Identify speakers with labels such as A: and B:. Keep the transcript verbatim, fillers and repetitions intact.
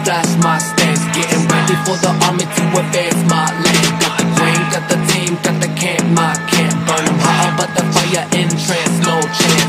A: flash my stance, getting ready for the army to advance my land. Got the queen, got the team, got the camp, my camp. Burn them hotter, but the fire in trance, no chance.